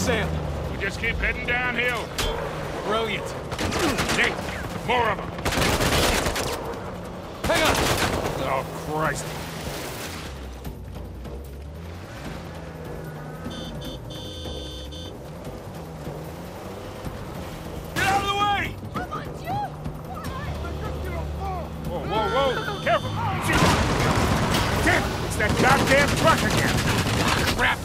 Sam? We just keep heading downhill. Brilliant. Nate, more of them. Hang on! Oh, Christ. Get out of the way! Whoa, whoa, whoa! Careful! Shoot! Damn! It's that goddamn truck again! Crap!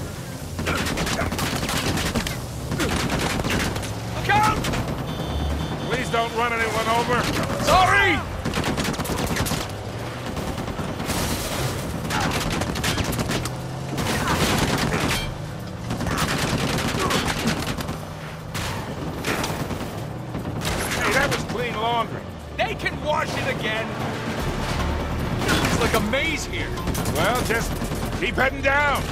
Look out! Please don't run anyone over! Sorry! Hey, that was clean laundry. They can wash it again! It's like a maze here. Well, just keep heading down.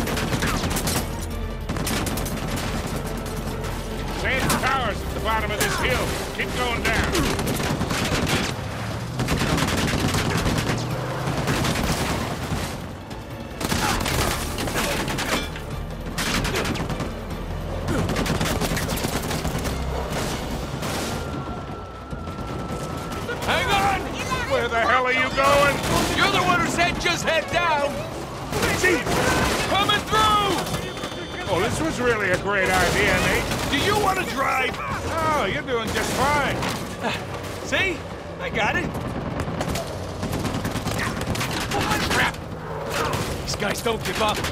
Same towers at the bottom of this hill. Keep going down. Hang on! Where the hell are you going? You're the one who said just head down! Jeez! Coming through! Oh, this was really a great idea, Nate. Do you want to drive? Oh, you're doing just fine. See? I got it. Crap! These guys don't give up.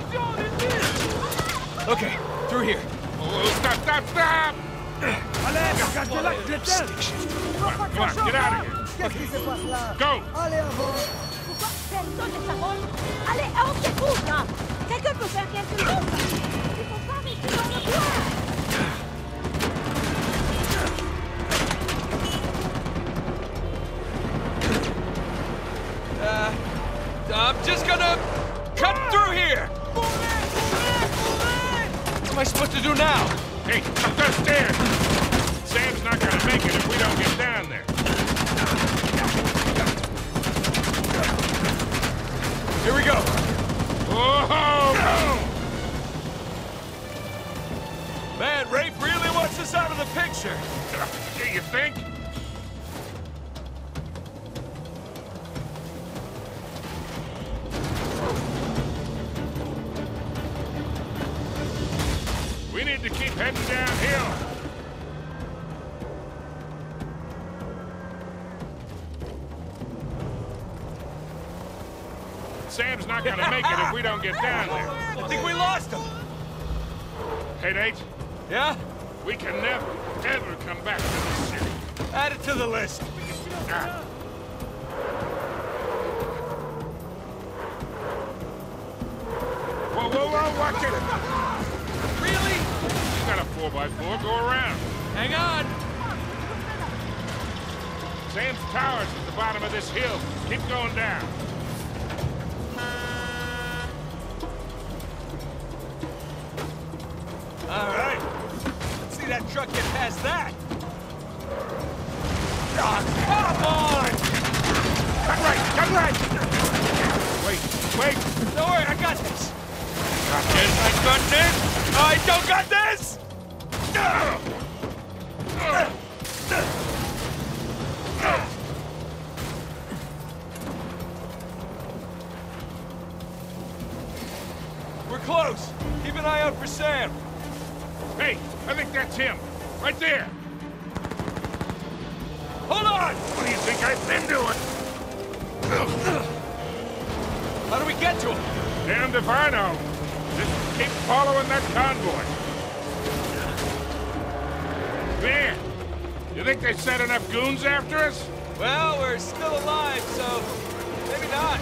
Okay, through here. Oh, stop, stop, stop! Come on, get out of here. Qu'est-ce qui se passe là? Go! Allez, avant! Pourquoi personne ne s'arrête? Allez, à haute écoute, là! Quelqu'un peut faire quelque chose? Il faut pas rester dans le bois! I'm just gonna cut through here! What am I supposed to do now? Hey, up those stairs! Sam's not gonna make it if we don't get down there. Here we go. Whoa! Man, Rafe really wants us out of the picture. Do you think? We need to keep heading downhill. Sam's not gonna make it if we don't get down there. I think we lost him. Hey, Nate, Yeah? we can never, ever come back to this city. Add it to the list. Ah. Whoa, whoa, whoa, watch it! Really? You got a 4x4, go around. Hang on. Sam's tower's at the bottom of this hill. Keep going down. All right. Let's see that truck get past that. Oh, come on! Cut right! Wait, wait! Don't worry, I got this. I got this! I don't got this! We're close. Keep an eye out for Sam. Hey, I think that's him. Right there. Hold on! What do you think I've been doing? How do we get to him? Damned if I know. Just keep following that convoy. Man, you think they sent enough goons after us? Well, we're still alive, so maybe not.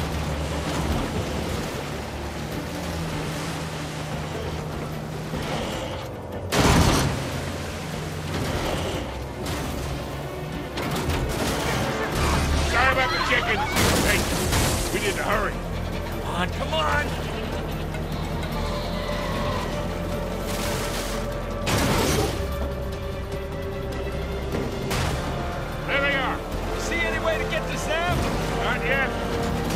Sorry about the chickens. Hey, we need to hurry. Come on, come on! There they are. See any way to get to Sam? Not yet.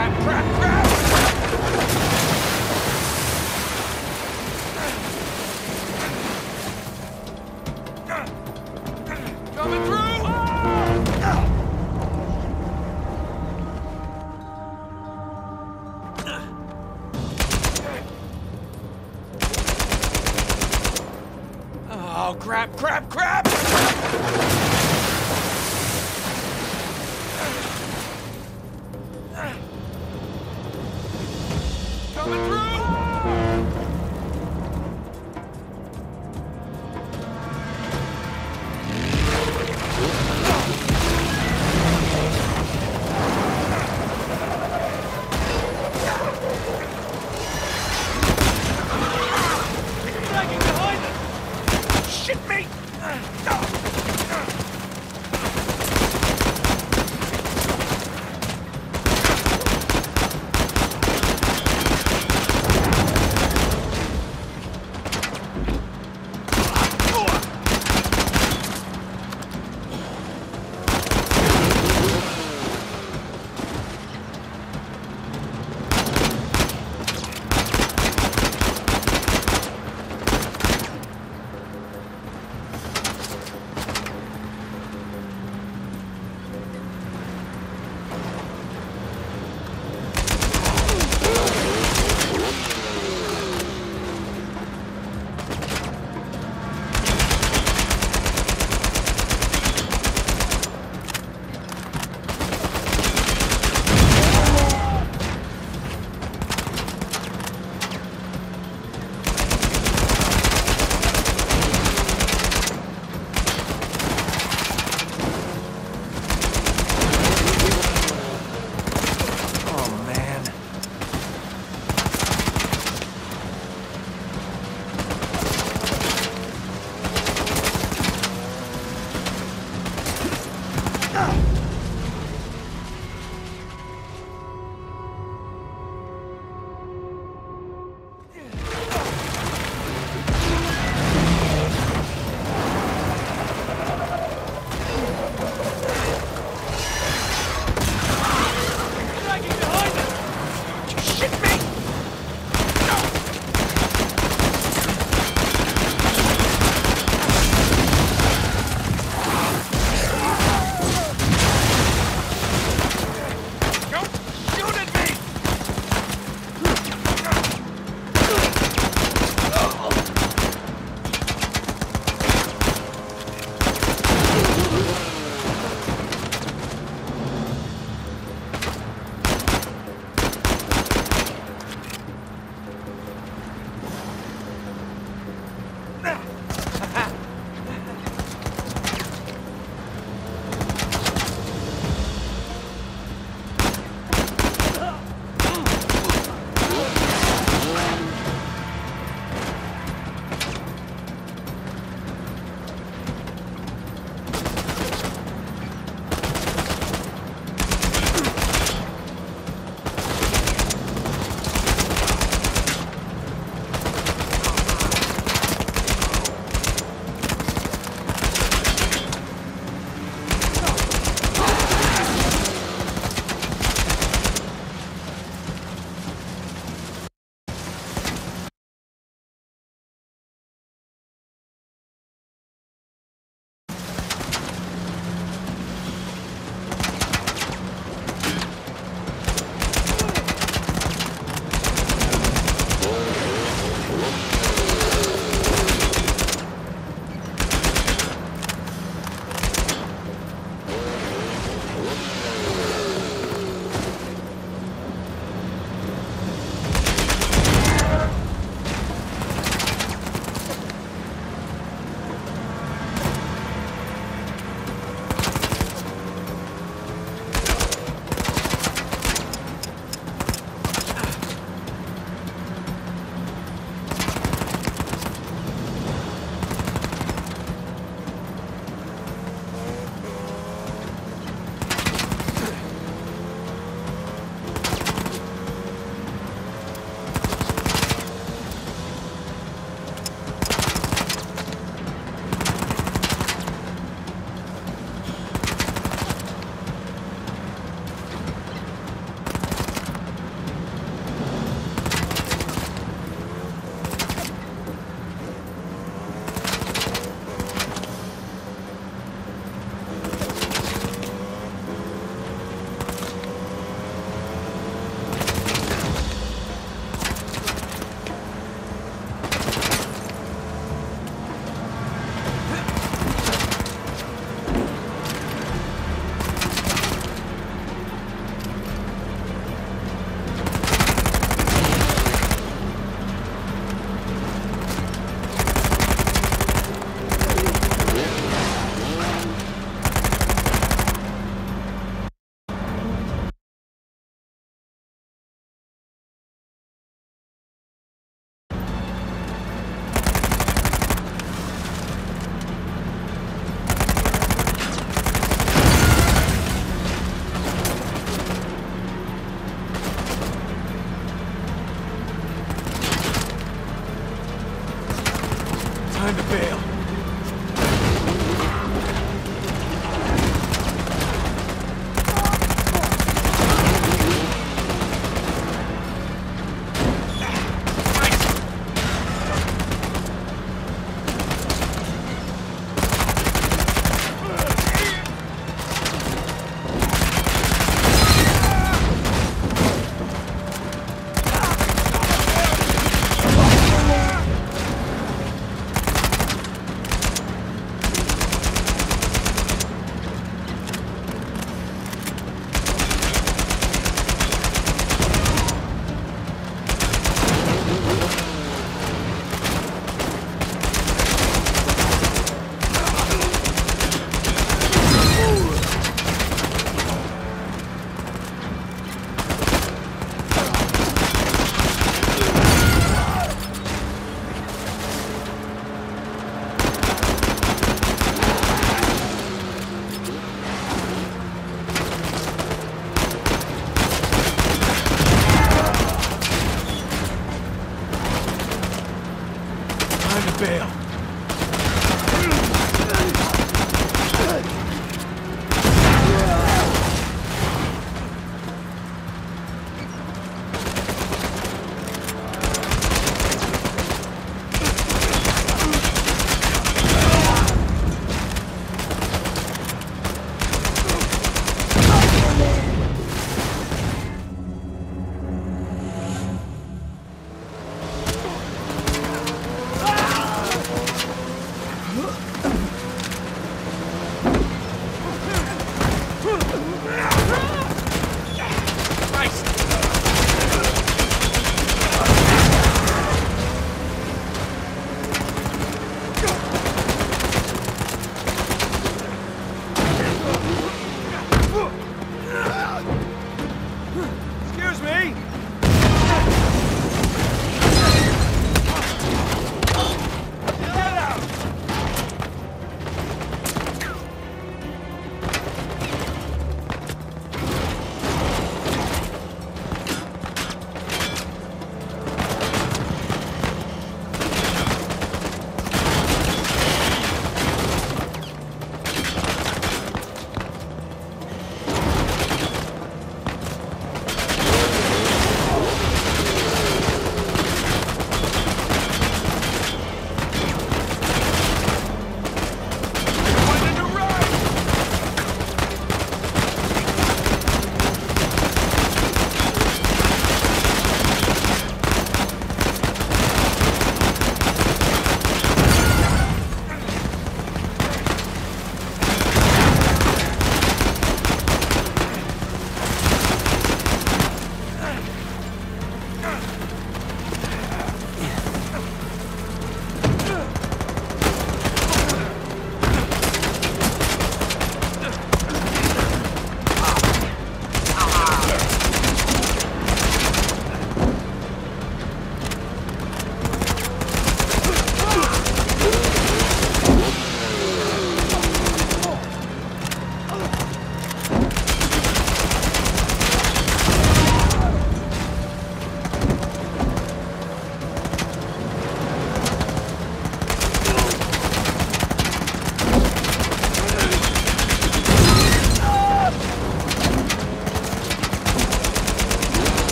crap, crap, crap! Coming through! Oh, crap, crap, crap! Coming through! Lagging behind us! Shit, mate!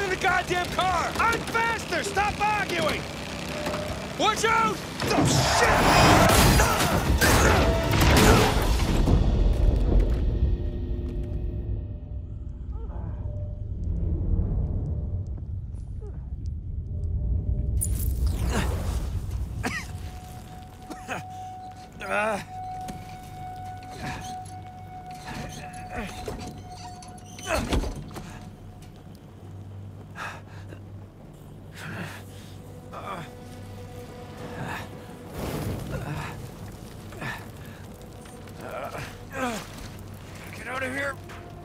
in the goddamn car! I'm faster! Stop arguing! Watch out! Oh, get out of here!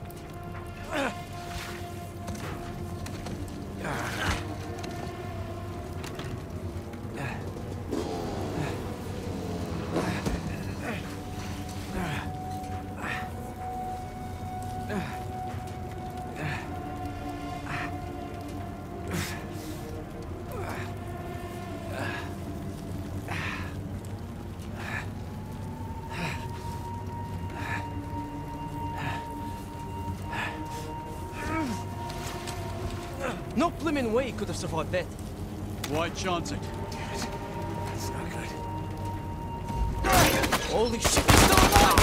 No blimmin' way he could have survived that. Why chance it? That's not good. Holy shit, he's still alive!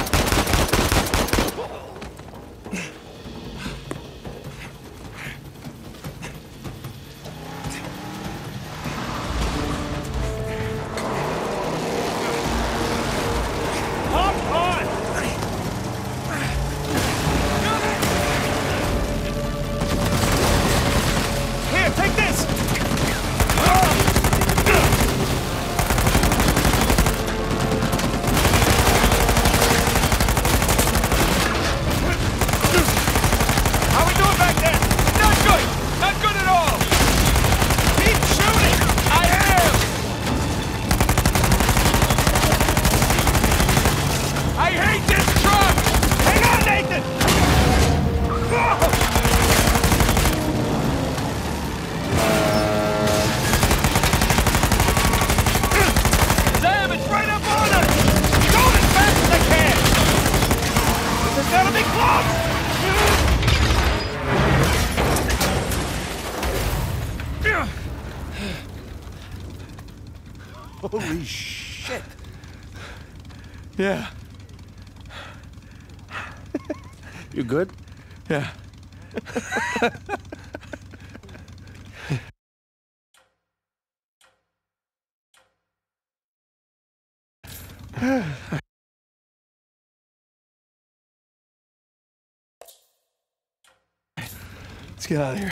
Holy shit. Yeah. You good? Yeah. Let's get out of here.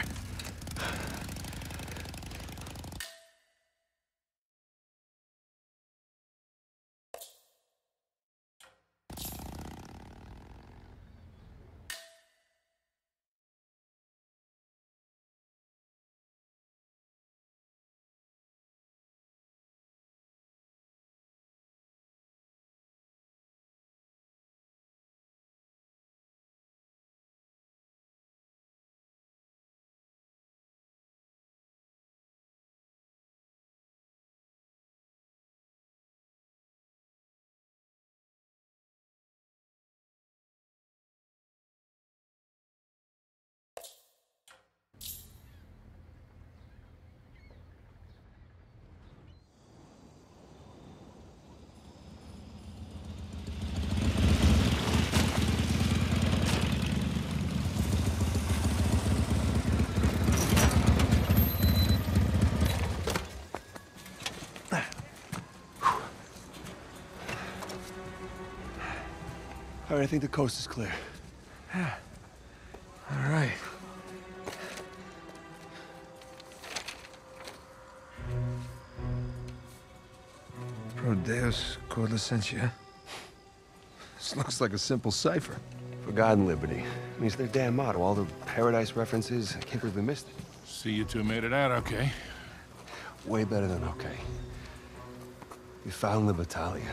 All right, I think the coast is clear. Yeah. All right. Pro Deus Cor Licentia. This looks like a simple cipher. For God and liberty. I mean, it's their damn motto. All the paradise references. I can't believe we missed it. See, you two made it out okay. Way better than okay. We found Libertalia.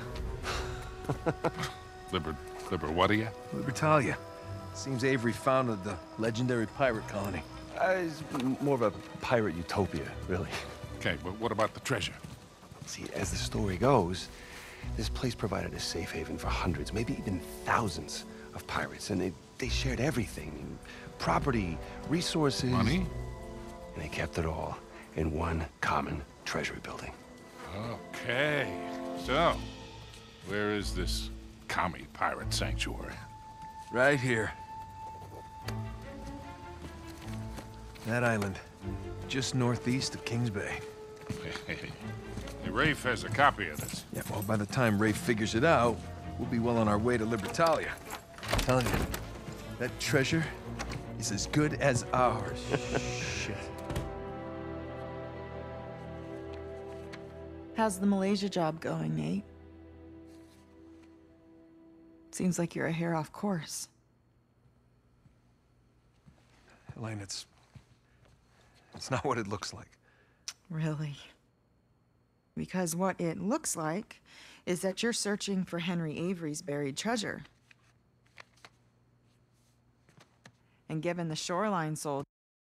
what are you? Libertalia. Seems Avery founded the legendary pirate colony. It's more of a pirate utopia, really. Okay, but what about the treasure? See, as the story goes, this place provided a safe haven for hundreds, maybe even thousands of pirates, and they shared everything. Property, resources... Money? And they kept it all in one common treasury building. Okay. So, where is this commie pirate sanctuary? Right here. That island, just northeast of Kings Bay. Hey, Rafe has a copy of this. Yeah, well, by the time Rafe figures it out, we'll be well on our way to Libertalia. I'm telling you, that treasure is as good as ours. Shit. How's the Malaysia job going, Nate? Seems like you're a hair off course. Elaine, it's not what it looks like. Really? Because what it looks like is that you're searching for Henry Avery's buried treasure. And given the shoreline soldiers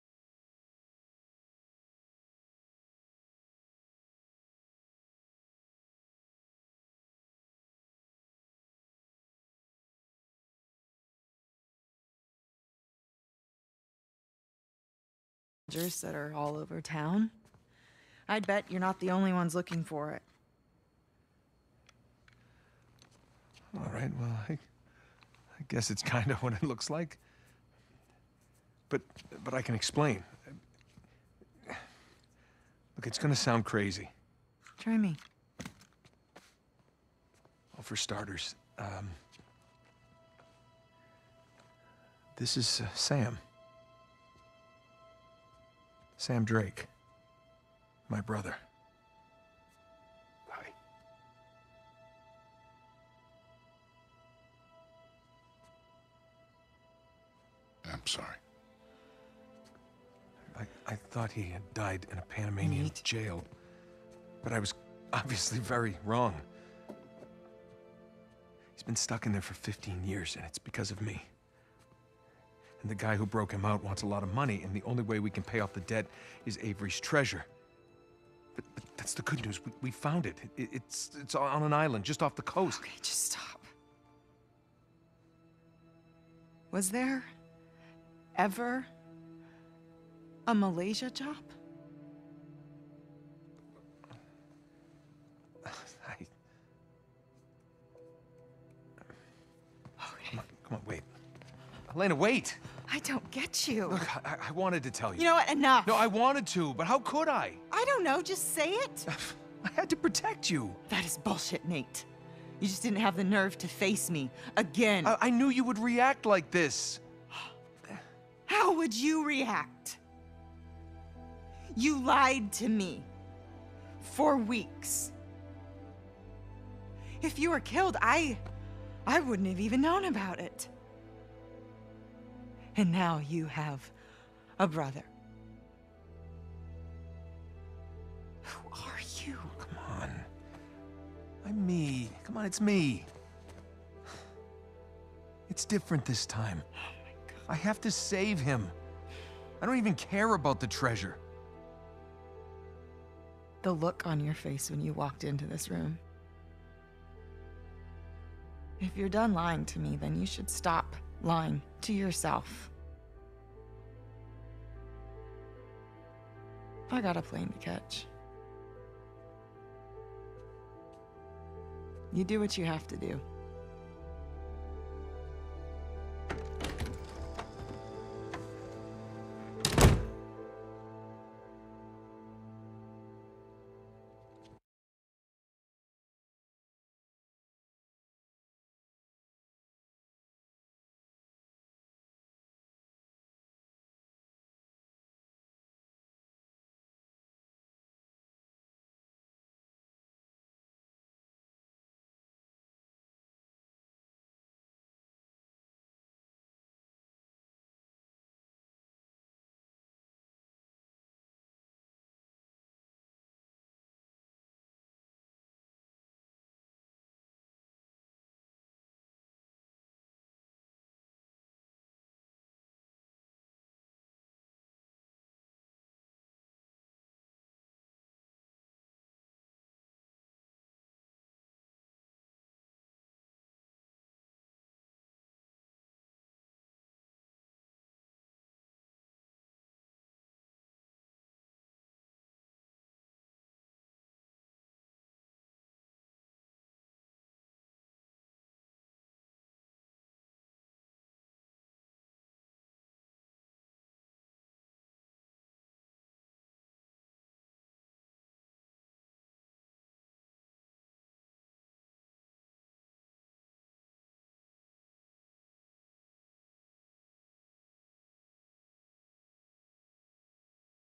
that are all over town, I'd bet you're not the only ones looking for it. All right, well, I guess it's kind of what it looks like. But I can explain. Look, it's gonna sound crazy. Try me. Well, for starters, this is Sam. Sam Drake. My brother. Hi. I'm sorry. I thought he had died in a Panamanian Nate. jail, but I was obviously very wrong. He's been stuck in there for 15 years, and it's because of me. And the guy who broke him out wants a lot of money, and the only way we can pay off the debt is Avery's treasure. But that's the good news. We found it. It's on an island just off the coast. Okay, just stop. Was there ever a Malaysia job? Come on, wait. Elena, wait! I don't get you. Look, I wanted to tell you. You know what? Enough. No, I wanted to, but how could I? I don't know. Just say it. I had to protect you. That is bullshit, Nate. You just didn't have the nerve to face me again. I knew you would react like this. How would you react? You lied to me for weeks. If you were killed, I wouldn't have even known about it. And now you have a brother. Who are you? Come on. I'm me. Come on, it's me. It's different this time. Oh my God. I have to save him. I don't even care about the treasure. The look on your face when you walked into this room. If you're done lying to me, then you should stop lying to yourself. I got a plane to catch. You do what you have to do.